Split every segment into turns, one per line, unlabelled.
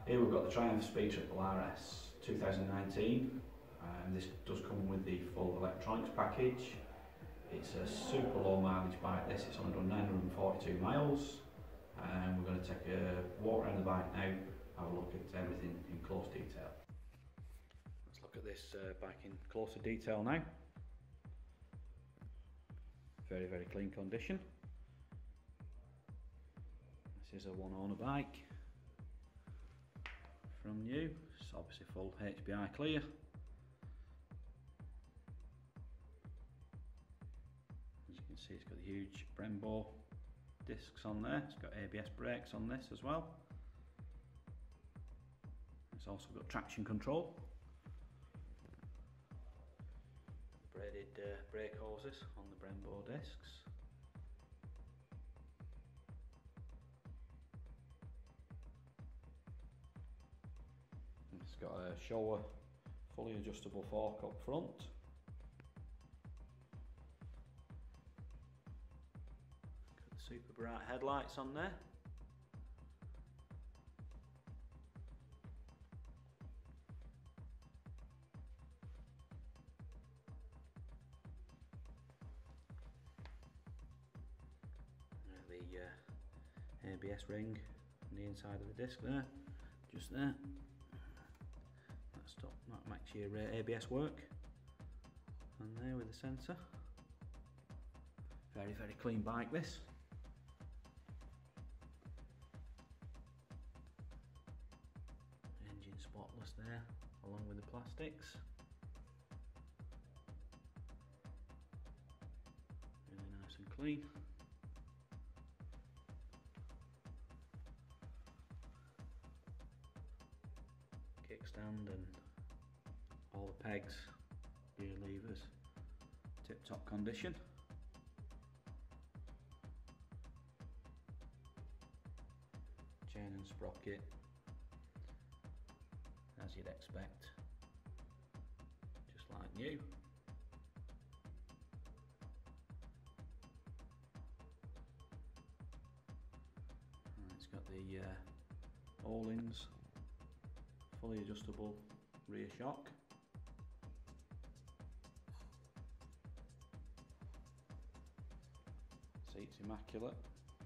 Here we've got the Triumph Speed Triple RS 2019. This does come with the full electronics package. It's a super low mileage bike this, it's only done 942 miles. We're going to take a walk around the bike now, have a look at everything in close detail. Let's look at this bike in closer detail now. Very clean condition. This is a one owner bike from new. It's obviously full HPI clear. As you can see, it's got the huge Brembo discs on there. It's got ABS brakes on this as well. It's also got traction control. Braided brake hoses on the Brembo discs. It's got a Showa fully adjustable fork up front. Got the super bright headlights on there. The ABS ring on the inside of the disc there, just there. That makes your ABS work. And there with the sensor. Very clean bike this. Engine spotless there, along with the plastics. Really nice and clean. Kickstand and all the pegs, gear levers, tip-top condition. Chain and sprocket, as you'd expect, just like new. And it's got the Öhlins fully adjustable rear shock. Seats immaculate.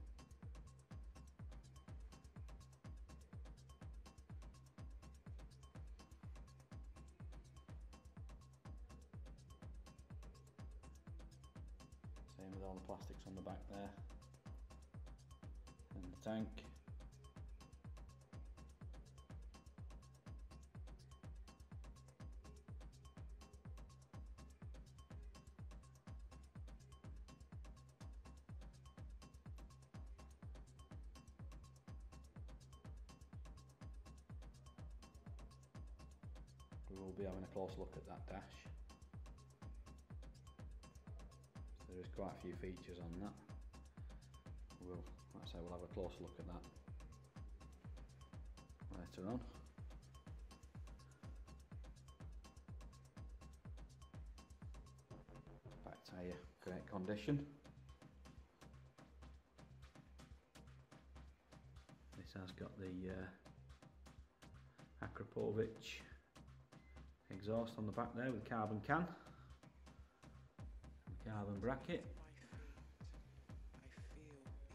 Same with all the plastics on the back there. And the tank. We will be having a close look at that dash. So there is quite a few features on that. Like I say, we'll have a close look at that later on. Back tyre, great condition. This has got the Akrapovic exhaust on the back there with carbon can and carbon bracket. You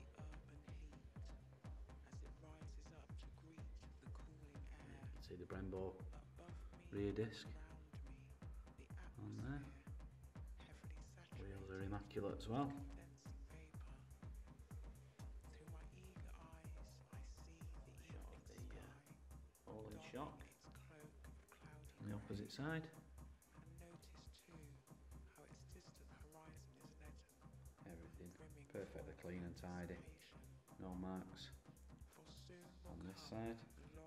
can see the Brembo rear disc on there. Wheels are immaculate as well. Shot of the Öhlins shock on the opposite side. Everything perfectly clean and tidy, no marks on this side.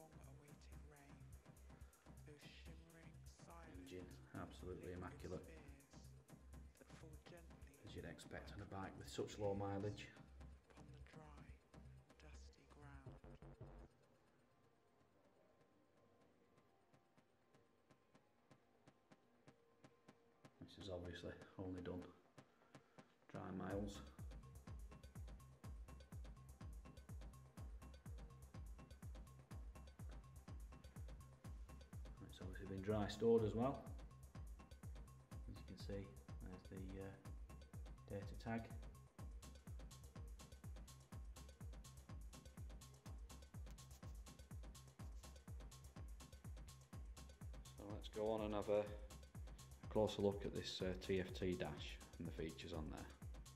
Engine absolutely immaculate, as you'd expect on a bike with such low mileage. This is obviously only done dry miles. been dry stored as well. As you can see, there's the data tag. So let's go on and have a closer look at this TFT dash and the features on there.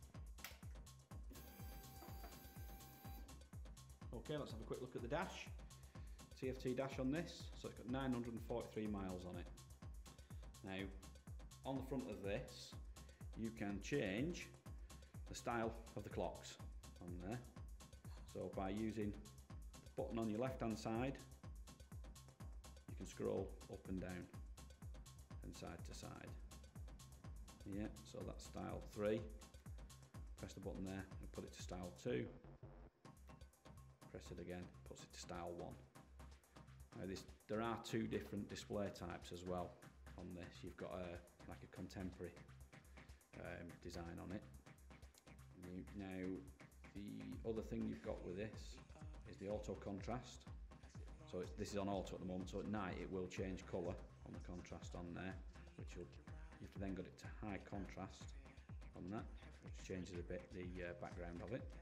Okay, let's have a quick look at the dash. TFT dash on this, so it's got 943 miles on it. Now, on the front of this, you can change the style of the clocks on there. So by using the button on your left hand side, you can scroll up and down and side to side. Yeah, so that's style 3. Press the button there and put it to style 2. Press it again, puts it to style 1. Now there are 2 different display types as well on this. You've got like a contemporary design on it. Now the other thing you've got with this is the auto contrast. So this is on auto at the moment, so at night it will change colour on the contrast on there, which you've then got it to high contrast on that, which changes a bit the background of it.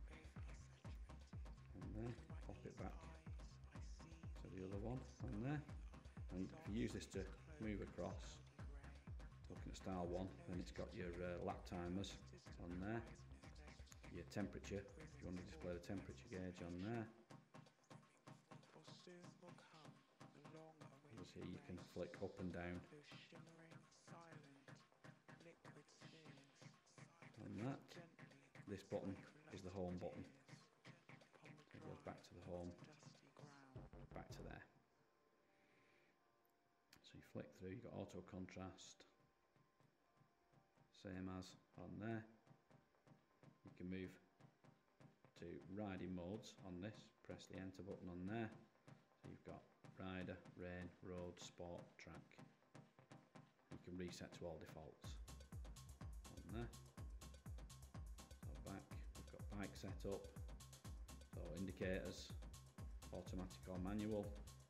And there, pop it back to the other one on there. And if you use this to move across, looking at style 1, then it's got your lap timers on there, your temperature, if you want to display the temperature gauge on there. As here you can flick up and down on that. This button is the home button. It goes back to the home, back to there. So you flick through, you've got auto contrast, same as on there. You can move to riding modes on this, press the enter button on there. So you've got rider, rain, road, sport, track. You can reset to all defaults on there. So back, we've got bike setup, so indicators, automatic or manual,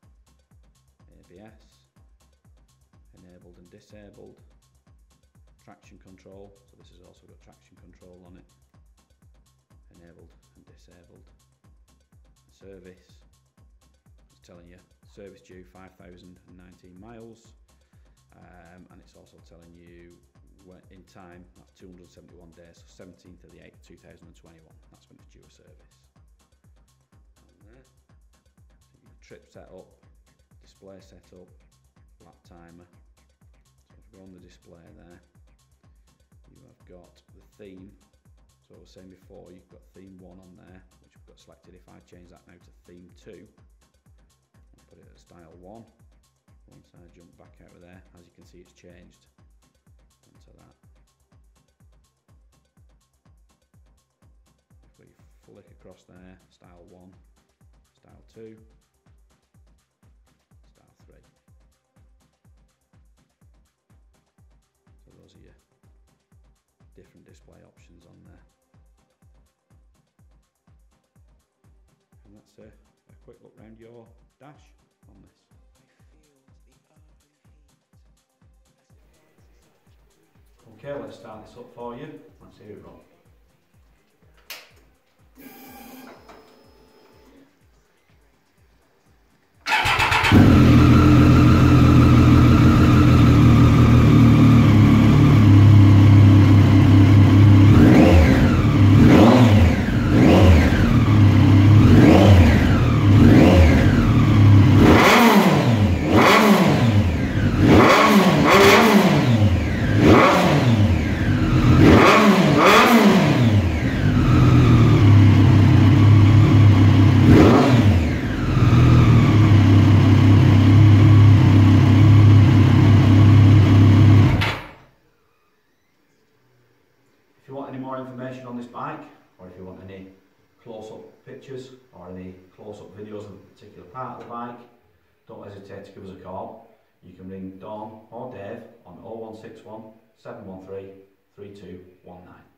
ABS, enabled and disabled, traction control, so this has also got traction control on it, enabled and disabled, service, it's telling you service due 5,019 miles, and it's also telling you in time, that's 271 days, so 17th of the 8th 2021, that's when it's due a service. And there, so you trip setup, display setup, lap timer. So if we go on the display there, you have got the theme. So I was saying before, you've got theme 1 on there, which we've got selected. If I change that now to theme 2, and put it at style 1, once I jump back out of there, as you can see it's changed into that. If we flick across there, style 1, style 2, style 3. So those are your different display options on there. And that's a quick look round your dash on this. Okay, let's start this up for you. Let's see who we go. If you want any more information on this bike, or if you want any close-up pictures or any close-up videos of a particular part of the bike, don't hesitate to give us a call. You can ring Dawn or Dave on 0161 713 3219.